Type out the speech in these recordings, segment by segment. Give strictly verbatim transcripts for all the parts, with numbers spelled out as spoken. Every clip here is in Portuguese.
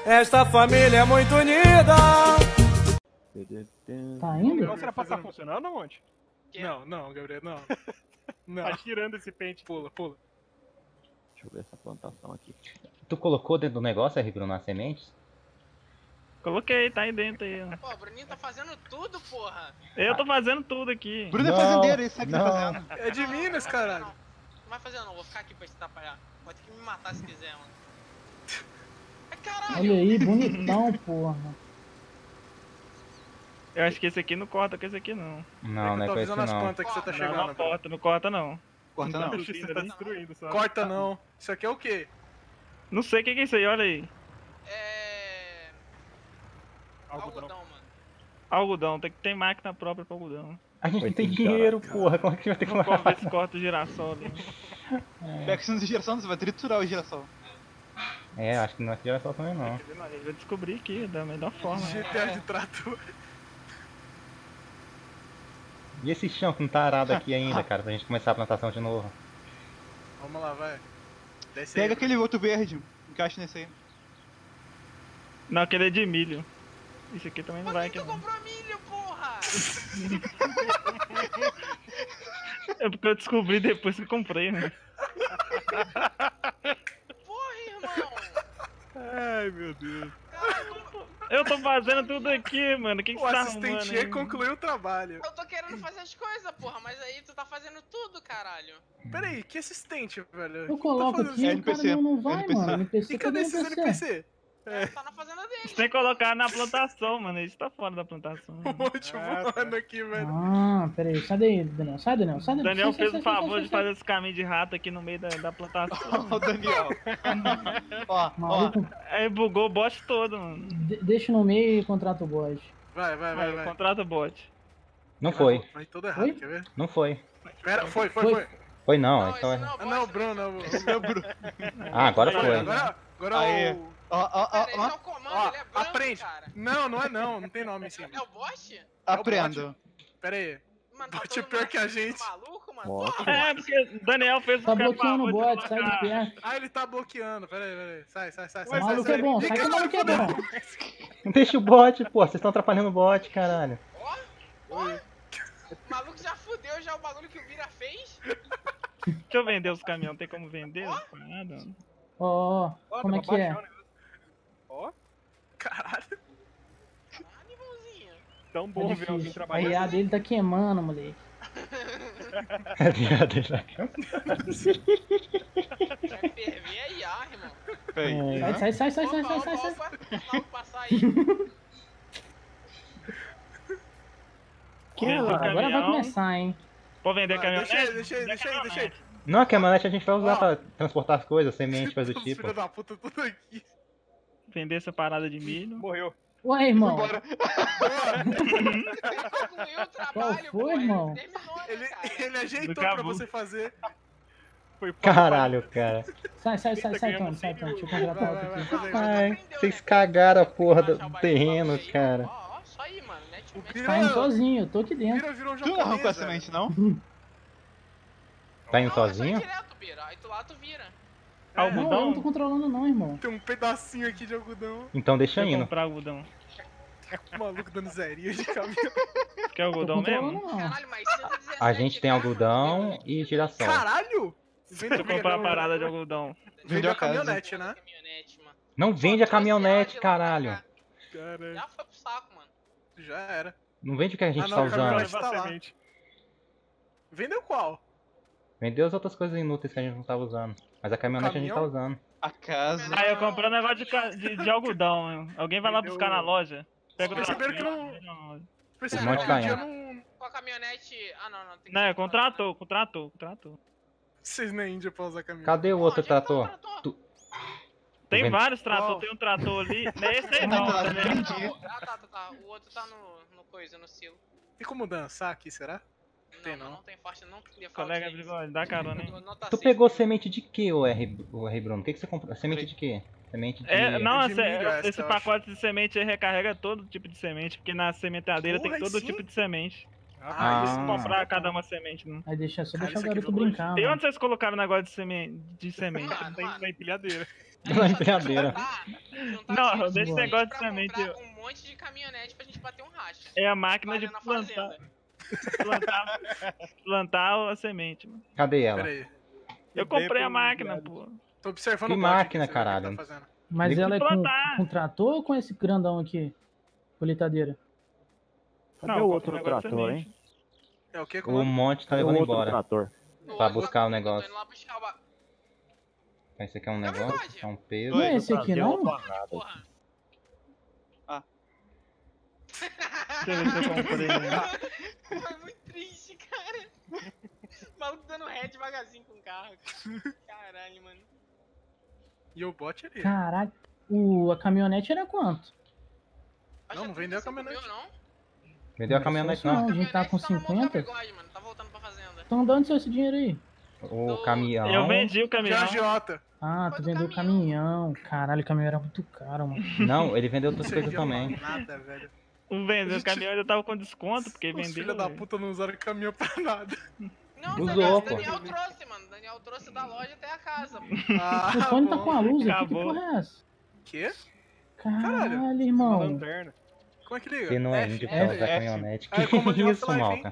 Esta família é muito unida. Tá indo? Não, será pra tá funcionando, Monte? Que? Não, não, Gabriel, não. Não. Tá tirando esse pente. Pula, pula. Deixa eu ver essa plantação aqui. Tu colocou dentro do negócio, R. Bruno, as sementes? Coloquei, tá aí dentro aí. Ó. Pô, o Bruninho tá fazendo tudo, porra. Eu tô fazendo tudo aqui. Bruno é Não, fazendeiro, isso aqui tá não. fazendo. É de Minas, caralho. Não, não vai fazer não, vou ficar aqui pra te atrapalhar. Pode ter que me matar se quiser, mano. Ai, caralho. Olha aí, bonitão, porra. Eu acho que esse aqui não corta com esse aqui não. Não, não eu é tô com esse avisando as não. plantas que você tá Não, chegando. não corta, não corta não. Corta não. Não, Você tá ali. destruindo, só. Corta não. Isso aqui é o quê? Não sei o que que é isso aí, olha aí. É... Algodão. Algodão, mano. Algodão, tem que ter máquina própria pra algodão. A gente não tem Coitado, dinheiro, porra. Como é que a gente vai ter que Vamos ver se comprar? corta o girassol ali. Pega esse girassol, você vai triturar o girassol. É, acho que não vai tirar só também não. A gente vai descobrir aqui da melhor forma. G T A de trator. E esse chão que não tá arado aqui ainda, cara, pra gente começar a plantação de novo. Vamos lá, vai. Desce Pega aí. aquele outro verde, encaixa nesse aí. Não, aquele é de milho. Isso aqui também não Por vai que aqui tu não. comprou milho, porra? É porque eu descobri depois que comprei, né? Porra, irmão. Ai, meu Deus. Eu tô fazendo tudo aqui, mano. O que, que O você tá arrumando assistente aí? E concluiu o trabalho. Eu tô querendo fazer as coisas, porra, mas aí tu tá fazendo tudo, caralho. Pera aí, que assistente, velho? Eu coloco Tá aqui e o cara N P C. não, não vai, N P C. mano. N P C, E cadê cadê o esses N P C? É. Tá na fazenda dele. Você tem que colocar na plantação, mano. Isso tá fora da plantação. Um monte voando aqui, velho. Ah, pera aí. Sai daí, Daniel. Sai, Daniel. Sai, O Daniel. Daniel Sai, fez sai, o sai, favor sai, de sai, fazer esse caminho de rato aqui no meio da, da plantação. Ó o Daniel. Ó, ó. Maluco, Aí bugou o bot todo, mano. de- deixa no meio e contrata o bot. Vai, vai, vai, Aí, vai. contrata o bot. Não foi, Vai todo errado, Oi? quer ver? não foi. Pera, foi, foi, Foi. foi. Foi não, Não, então esse é... não é o Ah, boss, não, né? Bruno, não. Esse é o Bruno. Ah, agora Agora, foi. agora, agora Aê. o... Ó, ó, ó, Cara, esse é ó. o comando, Ó, ele é branco, aprende. cara. Não, não é não, não tem nome em cima. É o bot? Aprendo. Pera aí. Mano, Bot todo é pior mundo que a muito gente. maluco, mano. Bota. Porra, É, porque o Daniel fez Tá o cara bloqueando o favor de bot, sai de colocar- perto. Ah, ele tá bloqueando. Pera aí, pera aí. Sai, sai, sai, O sai, sai. maluco sai. é bom, sai que o maluco é bom. Deixa o bot, pô. Vocês estão atrapalhando o bot, caralho. ó, ó. O maluco já fudeu já o bagulho que o Bira fez. Deixa eu vender os caminhões, tem como vender? Nada. Ó, ó, como é que é? Ó. Caralho. Caralho, irmãozinho. Tão É bom ver alguém difícil. A trabalhando. I A dele tá queimando, moleque. É viado, já. Vai ferver a I A, irmão. Peraí. É, sai, sai, sai, sai, sai, Opa, sai, opa, sai. opa. Vamos passar aí. Que, Vende o agora vai caminhão. começar, hein? Pode vender Vai, caminhonete? deixa aí, deixa aí, Vender deixa aí, deixa aí. caminhonete. Não, a caminhonete a gente vai usar Ó. pra transportar as coisas, semente, coisa do Os tipo. filhos da puta tudo aqui. Vender essa parada de milho. Morreu. Ué, irmão. Bora. Concluiu o trabalho, Qual foi, pô. irmão? Ele terminou, né, Ele, cara? ele ajeitou Do pra Cabu. você fazer. Foi Caralho, cara. Sai, sai, sai, sai, Tony, sai, Tony. Deixa eu contratar outro Vai, aqui. vai, vai, vai. Ai, aprendeu, vocês né? cagaram a porra Baixar do o barulho terreno, aí, ó. cara. Ó, ó, só aí, mano. Net, O net. Bira, Tá indo sozinho, eu tô aqui dentro. Bira virou um Tu não japonês, arrancou a velho. semente, não? Tá indo Não, é só ir sozinho? direto, Bira. Aí tu lá, tu vira. Não, eu não tô Algodão? controlando não, irmão. Tem um pedacinho aqui de algodão. Então deixa Deixa eu indo. comprar algodão. O maluco dando zerinho de caminhão. Quer Tô algodão controlando mesmo? não. Caralho, mas cento e dezessete A gente tem carro, algodão mano. e girassol. Caralho! Vende Deixa eu comprar a parada de algodão. Vendeu a a casa. caminhonete, né? Caminhonete, mano. Não vende a caminhonete, caralho. Caralho. Já foi pro saco, mano. Já era. Não vende o que a gente Ah, não, tá a caminhonete usando. tá lá. Vendeu qual? Vendeu as outras coisas inúteis que a gente não tava usando. Mas a caminhonete a gente tá Caminhão? usando. A casa. Ah, eu comprei um negócio de, ca- de, de algodão. hein? Alguém vai lá Vendeu- buscar na loja. Pega o Perceberam que trator, não- vende na loja. Perceberam monte que tá um dia indo. não... Com a caminhonete... Ah, não, não. Tem que Não, ser é contratou, contratou, contratou. Vocês nem índia pra usar caminhão. Cadê o outro Onde é que tá o trator? trator? Tu- Tem vendo? vários tratores, Qual? tem um trator ali. Não é esse aí não, Ah, tá, tá vendo? entendi. Ah, tá, tá, tá. O outro tá no, no coisa, no silo. Tem como dançar aqui, será? Tem não, não. não tem forte, não queria Colega Bigode, dá carona, hein? Nota Tu seis. pegou semente de que, o R, o R Bruno? O que, que você comprou? Semente de quê? Semente de... É, não, de esse, milho, essa, esse eu pacote de semente aí recarrega todo tipo de semente, porque na sementeadeira tem Porra, todo sim. tipo de semente. Ah, Não isso precisa Ah. comprar cada uma semente, não. Aí deixa só Cara, deixar o isso aqui garoto evoluiu. brincar, E mano. onde vocês colocaram o negócio de semente? De semente? Mano, Tem mano. na empilhadeira. Na empilhadeira. Juntar- juntar Não, dinheiro deixa esse suficiente negócio de pra semente, comprar eu- um monte de caminhonete pra gente bater um racha. É a máquina de Fazendo a plantar, fazenda. plantar, plantar a semente, mano. Cadê ela? Pera aí. Eu comprei a máquina, pô. Tô observando Que o bot máquina, aqui, você vê o que ele caralho? tá fazendo. Mas Liga ela é de com, plantar. com trator ou com esse grandão aqui? Colheitadeira. Cadê Não, o eu outro comprei um negócio de trator, hein? semente. É o que? O Como? monte tá Cadê o levando outro embora. trator? No Pra outro buscar o eu tô negócio. indo lá buscar o ba- Esse aqui é um É negócio, verdade. esse é um peso. Não é Dois, esse aqui, Trazer não? uma parada. Porra. Ah. Deixa eu ver se eu comprei. né? Foi muito triste, cara. O maluco dando ré devagarzinho com o carro. Caralho, mano. E o bot ali. Caraca, o, a caminhonete era quanto? Acho Não, que não vendeu a trinta e cinco caminhonete. mil, não? Vendeu a caminhonete Não, não. a gente tá com Caminhonete tá no cinquenta. bigode, mano. Tá voltando pra fazenda. Então de onde saiu esse dinheiro aí? O caminhão. Eu vendi o De caminhão. agiota. Ah, Foi tu do vendeu o caminhão. Caralho, o caminhão era muito caro, mano. Não, ele vendeu outras Não coisas servia também. pra Nada, velho. O vendedor do caminhão ainda tava com desconto, porque Os vendeu. filhos da velho. puta não usaram caminhão pra nada. Não, Usou, Daniel, pô. Daniel trouxe, mano. Daniel trouxe da loja até a casa. Ah, O fone tá bom. com a luz aqui, que Acabou. porra é essa? Quê? Caralho, irmão. Lanterna. Como é que liga? Você não é F. índio pra F, usar F. caminhonete. Ah, é comando de Que isso, Half-Life, Malca?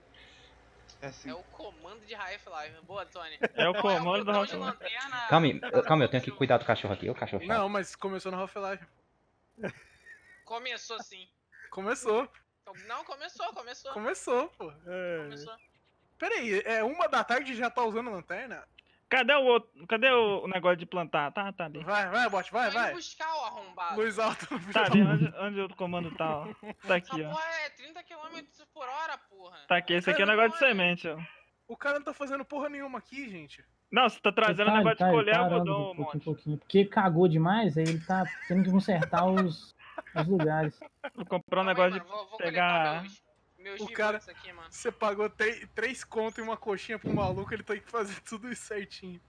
É assim. É o comando de Half-Life. Boa, Tony. É o Não, comando do botão de Half-Life. lanterna- Calma aí, eu- calma aí, eu tenho que cuidar do cachorro aqui. Ô cachorro chato. Não, mas começou no Half-Life. Começou sim. Começou. Não, começou, começou. Começou, pô. Começou. Pera aí, é uma da tarde e já tá usando lanterna? Cadê o outro? Cadê o o negócio de plantar? Tá, tá ali. Vai, vai, bot, vai, Tô indo vai. buscar o arrombado. Luz alta no Tá vídeo. ali onde, onde o comando tá, ó. Tá Essa aqui, ó. porra é trinta quilômetros por hora, porra. Tá aqui, esse aqui é o negócio de semente, ó. O cara não tá fazendo porra nenhuma aqui, gente. Não, você tá trazendo o Ele negócio tá- de ele colher tá arando algodão, de pouquinho em monte. pouquinho. Porque cagou demais, aí ele tá tendo que consertar os, os lugares. Vou comprar um Calma aí, negócio de mano, vou, vou pegar- coletar meus, meus O gigantes cara- aqui, mano. Você pagou três, três contos e uma coxinha pro maluco, ele tem que fazer tudo isso certinho.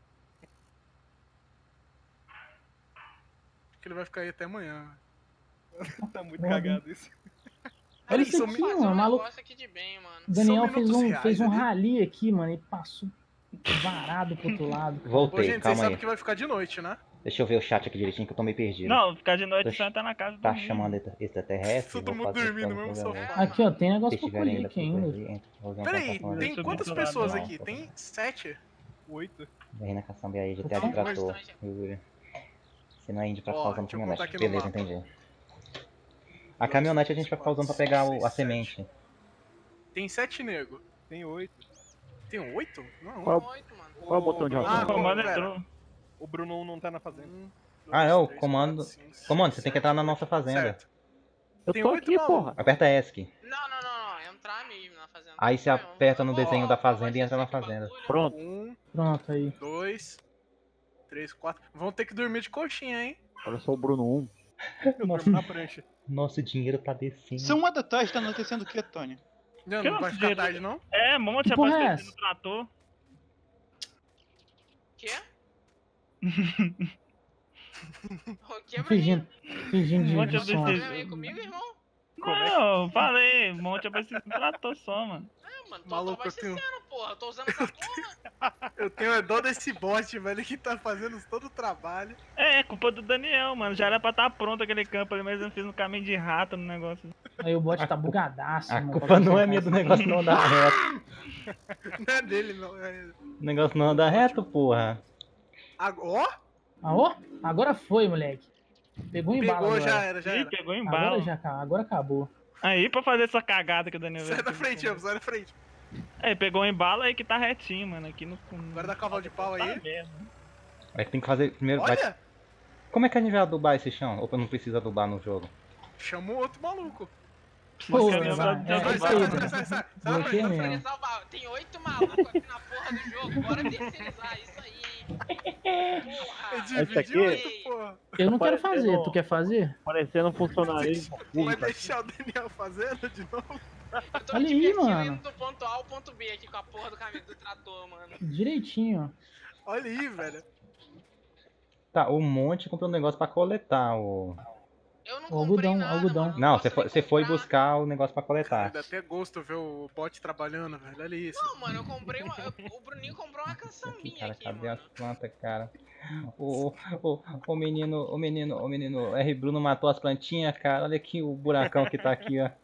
Acho que ele vai ficar aí até amanhã. Tá muito Porra. cagado isso. Olha Aí, isso são aqui, mi- Fazer mano. um O maluco. negócio aqui de bem, mano. O Daniel São fez minutos um, reais fez um ali. rali aqui, mano. Ele passou varado pro outro lado. Ô, Voltei, gente, vocês calma sabem aí. que vai ficar de noite, né? Deixa eu ver o chat aqui direitinho que eu tô meio perdido. Não, ficar de noite Oxi. só tá na casa do Tá menino. chamando extra- extraterrestre? Todo vou mundo fazer dormindo no pra mesmo você ver. sofá. Aqui, ó, tem Se negócio pra estiverem colher ainda aqui por ainda. aí, entra, vou fazer uma Pera aí, caçamba tem Deixa eu quantas ver pessoas lá, aqui? não, Tem sete? Oito. Vem na caçamba aí, G T A Tem de trator. bastante. Yuri. Você não é índio pra Ó, ficar usando deixa eu contar caminhonete. aqui no Beleza, mapa. entendi. A caminhonete a gente vai ficar usando pra pegar o- a semente. Tem sete nego. Tem oito. Tem oito? Não. Qual- Oito, mano. Qual é o botão de Ah, O ação? comando pera. entrou. O Bruno não tá na fazenda. Um, Ah, é, o comando- quatro, cinco, seis, Comando, você tem que entrar na sete, nossa fazenda. Certo. Eu Tem tô oito aqui, malucos. porra. Aperta ESC. Não, não, não, não. Entrar mesmo na fazenda. Aí você Não, aperta no ó, desenho ó, da ó, fazenda e ó, entra na esse fazenda. bagulho. Pronto. Um, Pronto aí. dois, três, quatro. Vão ter que dormir de coxinha, hein? Olha só o Bruno um. Eu Nossa. durmo na prancha. Nosso dinheiro tá descendo. São uma da tarde, tá anoitecendo o que, Tony? Não, Que não vai nosso ficar dinheiro? tarde, não? É, monte Que porra é abastecendo essa? no trator. Quê? O que, Bruninho? Fingindo, fingindo de, Monte de de som. abastecimento. Tá vendo comigo, irmão? Não, eu falei, monte abastecendo no trator só, mano. Ah, mano, tô, Maluco, tô eu tenho- abastecendo, porra. Eu tô usando essa porra. Eu tenho a dó desse bot, velho, que tá fazendo todo o trabalho. É, culpa do Daniel, mano. Já era pra estar pronto aquele campo ali, mas eu fiz um caminho de rato no negócio. Aí o bot tá bugadaço, A mano. culpa não é minha do negócio não andar reto. Não é dele, não. É... O negócio não anda reto, porra. Ag- Ó, Ah, ó, agora foi, moleque. Pegou em bala pegou, agora. já era, já Ih, era. pegou em Agora bala. já acabou, agora acabou. Aí, pra fazer essa cagada que o Daniel Sai veio da aqui. frente, Ambos, sai da frente. É, pegou em bala aí que tá retinho, mano. Aqui no. Agora dá cavalo de pau Tá aí. mesmo. Aí tem que fazer primeiro. vai- Olha, Como é que a gente vai adubar esse chão? Ou não precisa adubar no jogo? chama o outro maluco. Pô, Mas caminhão vai, pra- é, Sai, isso sai, aí, sai, mano. sai, sai, sai. Bloqueia mesmo. Terceirizar o barro. Tem oito malucos aqui na porra do jogo. Bora terceirizar isso aí, hein? Porra. Dividiu aqui- isso, porra. Eu não quero Parecendo- fazer, tu quer fazer? Parecendo um funcionarismo Vai público. deixar o Daniel fazendo de novo? Eu tô Olha me aí, divertindo mano. indo do ponto A ao ponto B aqui com a porra do caminho do trator, mano. Direitinho, ó. Olha aí, velho. Tá, o monte comprou um negócio pra coletar o. Eu não O comprei algodão, nada, algodão. mano, Não, posso você foi, nem você foi comprar. buscar o negócio pra Cara, coletar. dá até gosto ver o bot trabalhando, velho. Olha isso. Não, mano, eu comprei uma. eu- O Bruninho comprou uma Aqui, caçambinha cara, aqui, cadê mano. as plantas, cara? O, o, o, o menino, o menino, o menino R. Bruno matou as plantinhas, cara. Olha aqui o buracão que tá aqui, ó.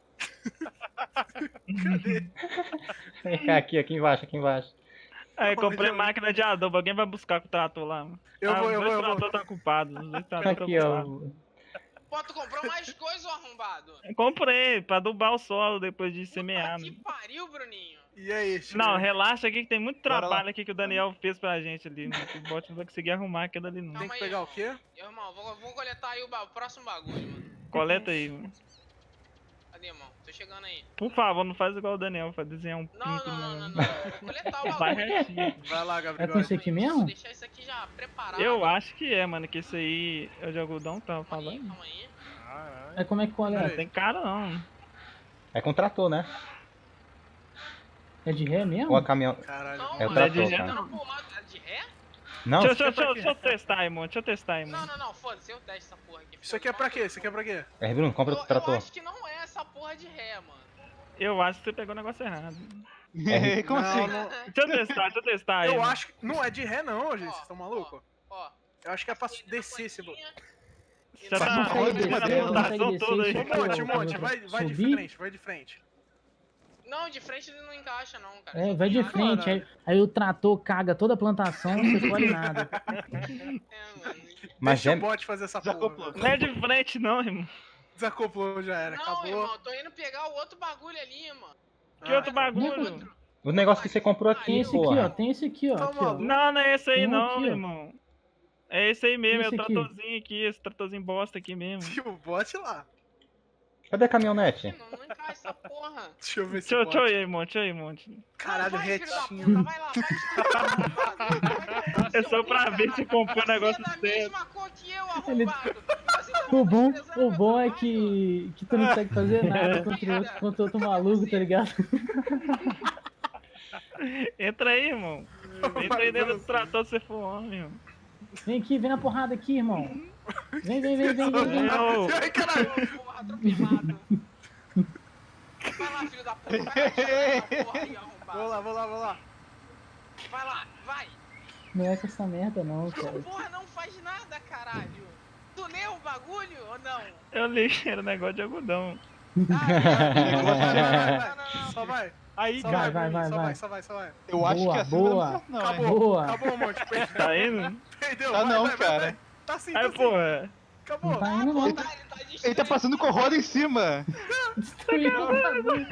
Vem cá, aqui, aqui embaixo, aqui embaixo. Aí, Onde comprei eu- máquina de adubo. Alguém vai buscar com o trator lá, mano. Eu Ah, vou, eu os vou, dois eu vou. trator tá ocupado. Os dois trator tá Aqui, ó. ocupado. Pô, tu comprou mais coisa, ô arrombado. Comprei, pra adubar o solo depois de semear. Puta que pariu, Bruninho. E aí, Chico? Não, relaxa aqui que tem muito Bora lá. trabalho aqui que o Daniel fez pra gente ali. Né? O bot não vai conseguir arrumar aquilo ali não. Tem Calma que aí, pegar o irmão. quê? Eu, irmão, vou, vou coletar aí o, ba- o próximo bagulho, mano. Coleta aí, mano. Cadê, irmão? Tô chegando aí. Por favor, não faz igual o Daniel, faz desenhar um Não, pinto não, não, no não, negócio. não. Vou coletar o Vai bagulho. retinho. Vai lá, É Gabriel. com esse aqui Vou mesmo? deixar isso aqui já preparado. Eu acho que é, mano, que isso aí é o de algodão que tava Calma aí, falando. calma aí. Caralho. É como é que Pera coleta? aí. Tem cara não. É com trator, né? É de ré mesmo? Ou a caminhão. Caralho. Não, É o mano, trator, eu tô cara. dando pro lado de ré? Não, Deixa, deixa, pra deixa, quê? deixa eu testar, irmão. Deixa eu testar, irmão. Não, não, não, foda-se, eu testo essa porra aqui. Isso aqui é pra quê? Isso aqui é pra quê? R. Bruno, compra Eu, o eu trator. acho que não é essa porra de ré, mano. Eu acho que você pegou o negócio errado. Como Não, assim? não- Deixa eu testar, deixa eu testar aí. Eu irmão. acho que. Não é de ré, não, gente. Ó, Vocês estão malucos? Ó, Eu acho que é pra aqui na descer esse. bo- plantinha, e Já no- tá Não na consegue descer, na descer, não plantação consegue toda descer aí. isso Um monte, aqui, um ó, monte. Vai, vai de subir? frente, vai de frente. Não, de frente ele não encaixa, não, cara. É, Só vai tem de área. frente, aí, aí o trator caga toda a plantação, você colhe nada. É, mano. Mas Deixa é. o bot fazer essa porra. Desacoplou. Não é de frente não, irmão. Desacoplou, já era. Não, Acabou. irmão, tô indo pegar o outro bagulho ali, mano. Que outro Ah, bagulho? O negócio que você comprou Tem aqui, esse aqui, ó, porra. tem esse aqui, ó. Tá Aqui, ó. maluco? Não, não é esse aí Tem um não, aqui, ó. irmão. É esse aí mesmo, é o Esse aqui. tratorzinho aqui, esse tratorzinho bosta aqui mesmo. E o bot lá. Cadê a caminhonete? Não, não encaixa essa porra. Deixa eu ver se Deixa, eu- bot. deixa eu ir, irmão, deixa eu ir, irmão. Caralho, Não, vai, filho da retinho. puta, vai lá, vai É só pra ver se comprou o negócio Você é da certo. mesma cor que eu, Ele- arrombado. Você tá O bom, desprezando o meu bom é trabalho. que, que tu não consegue fazer nada contra o outro, contra o outro maluco, tá ligado? Entra aí, irmão. Entra aí dentro do trator se você for homem, irmão. Vem aqui, vem na porrada aqui, irmão. Vem, vem, vem, vem, vem. vem. Eu- Ai, caralho. Porra, atropelado. Vai lá, filho da puta. Vai lá, essa porra aí, arrombado. Vou lá, vou lá, vou lá. Vai lá, vai. Não é com essa merda não, cara. Porra, não faz nada, caralho. Tu leu o bagulho ou não? Eu li, era negócio de algodão. Ah, Vai, vai, vai, não, não, não. Só vai. Aí, Só Vai, vai, vai, Bruninho, vai, só vai. vai, só vai, só vai. eu acho Boa, que assim boa. não dá certo, não, hein? Acabou, Boa. acabou um monte. Perdeu, Tá indo? perdeu. Tá vai, não, vai, vai, cara. vai. Tá sim, tá Aí, sim. porra. Acabou. Não tá indo não. Ele tá, ele tá Ele tá passando com roda em cima. Destruindo o bagulho.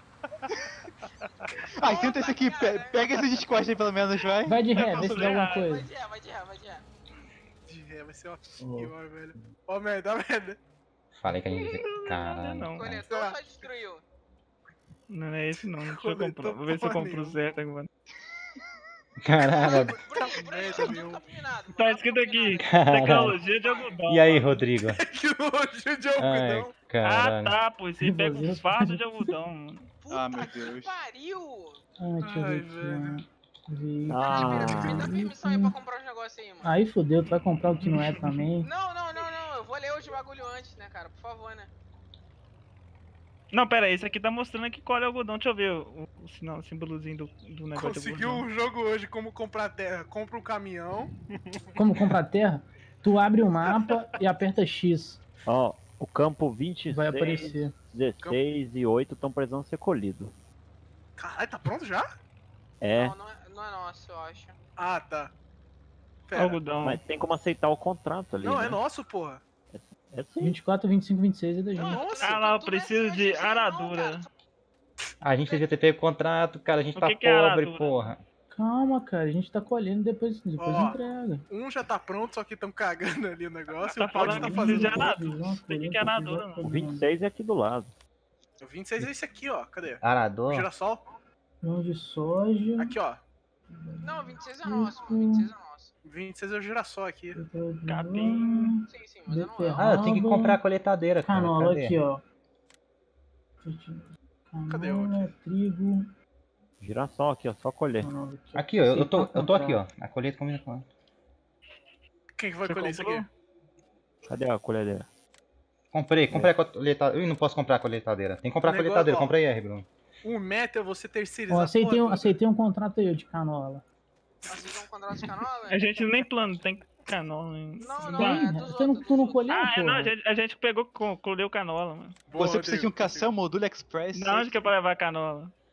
Ah, tenta esse aqui. pe- Pega esse descoste aí pelo menos, vai. Vai de ré, vê se dá alguma Vai coisa. de ré, vai de ré, vai de ré. De ré, vai ser ó. Pior, velho. Ó, merda, ó, merda. Falei que a gente. Caralho. Não, cara. Coletou ou só destruiu? não é esse não. Deixa eu Coletou comprar. Vou ver se eu porra compro nenhuma. certo agora. Caralho. Bruno, Bruno, merda, tudo meu. capinado, Tá tudo escrito aqui, capinado. tecnologia de algodão. E aí, Rodrigo? Que nojo de Ai, algodão. Ah, caralho. tá, pô. Isso aí pega Você- um fardo de algodão, mano. Puta Ah, meu que Deus. pariu. Ah, deixa eu Ai, ver aqui, velho. ó. Vi- Ah. Me dá permissão aí pra comprar os negócios aí, mano. Aí fodeu, tu vai comprar o que não é também. Não, não, não, não. Eu vou ler os bagulho antes, né, cara? Por favor, né? Não, pera aí, isso aqui tá mostrando que colhe algodão. Deixa eu ver o, o sinal, o símbolozinho do, do negócio Conseguiu de algodão. o jogo hoje como comprar terra. Compra um caminhão. Como comprar terra? Tu abre o mapa e aperta X. Ó, o campo vinte e Vai seis, aparecer. dezesseis e oito estão precisando ser colhidos. Caralho, tá pronto já? É, Não, não é, não é nosso, eu acho. Ah, tá. Pera. Algodão. mas tem como aceitar o contrato ali, Não, né? é nosso, porra. É sim. vinte e quatro, vinte e cinco, vinte e seis é da gente. Nossa. Ah lá, eu Tu- tu preciso não é de C G, não, aradura. cara. A gente devia ter pego contrato, cara. A gente O tá que que é pobre, aradura? porra. Calma, cara, a gente tá colhendo depois, depois Ó. entrega. Um já tá pronto, só que estão cagando ali o negócio. Tá e o bot falando tá que fazendo. precisa de tudo. aradura. Tem que que é aradura, não. O vinte e seis é aqui do lado. O vinte e seis é esse aqui, ó. Cadê? O Arador? girassol? Grão de soja. Aqui, ó. Não, vinte e seis é nosso, mano. vinte e seis é nosso. O vinte e seis é o girassol aqui. Capim. Sim, sim, mas eu não. Beterraba. Ah, eu tenho que comprar a coletadeira, cara. Canola Cadê? aqui, ó. Cadê Canola, outro? trigo. Girassol aqui, ó, só colher. Canola aqui, ó. Aqui, ó. Eu, eu tô, Sei pra eu tô aqui, comprar. ó. A colheita combina com. Quem que vai Você colher isso comprou? aqui? Cadê a colhedeira? Comprei, comprei a colheitadeira. Ih, não posso comprar a colheitadeira. Tem que comprar a O negócio, colheitadeira. ó. Comprei R, Bruno. O meta é você terceirizar Ó, a aceitei, porra um, toda. aceitei um contrato aí de canola. Vocês vão contrato de canal, A velho? gente nem plano, tem canola. hein? Não, não, Tem? é dos Você não, outros, tu não dos colheu, Ah, é, pô? não, a gente, a gente pegou, co- colheu canola, mano. Boa, Você precisa de um Rodrigo, cação, module express. Da onde que é pra levar canola?